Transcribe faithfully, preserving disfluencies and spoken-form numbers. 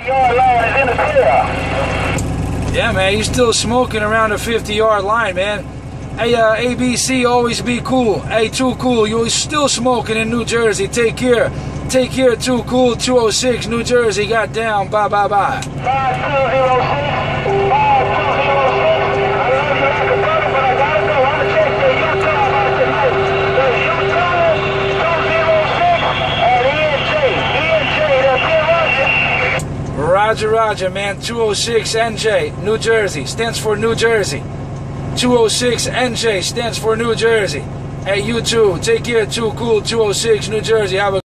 Yard line is in the clear. Yeah, man, he's still smoking around the fifty yard line, man. Hey, uh, A B C, always be cool. Hey, Too Cool, you're still smoking in New Jersey. Take care. Take care, Too Cool. two oh six, New Jersey. Got down. Bye, bye, bye. five two zero six. five two zero six. I love you like a brother, but I gotta go. I'm gonna check the Utah out tonight. The Utah two zero six and E N J. E N J, that's it, Roger. Roger, Roger, man. two oh six N J, New Jersey. Stands for New Jersey. two oh six N J stands for New Jersey. Hey, you too. Take care, Too Cool. two oh six, New Jersey. Have a